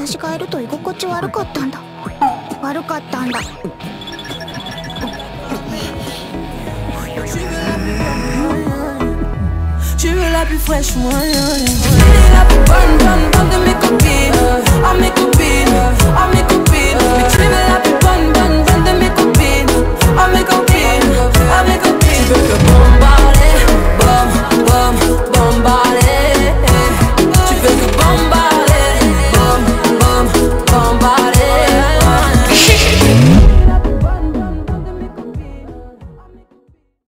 私がいると居心地悪かったんだ。悪かったんだ。 Tu veux la plus fraîche, moi. Elle la plus bonne de mes copines. À mes copines, à mes copines. Mais tu veux